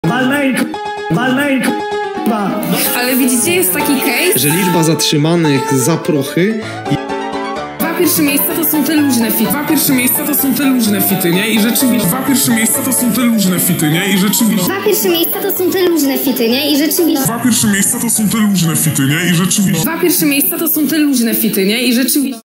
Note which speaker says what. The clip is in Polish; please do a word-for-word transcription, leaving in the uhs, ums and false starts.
Speaker 1: Walnej, walnej,
Speaker 2: Ale widzicie, jest taki case,
Speaker 3: że liczba zatrzymanych za prochy.
Speaker 2: dwa pierwsze miejsca to są te luźne fity.
Speaker 4: Dwa pierwsze miejsca to są te luźne fity, nie? I rzeczywiście dwa pierwsze miejsca to są te luźne fity, nie? I rzeczywiście
Speaker 5: Dwa pierwsze miejsca to są te luźne fity, nie? I rzeczywiście
Speaker 4: dwa pierwsze miejsca to są te luźne fity, nie? I rzeczywiście
Speaker 2: Dwa pierwsze miejsca to są te luźne fity, nie? I rzeczywiście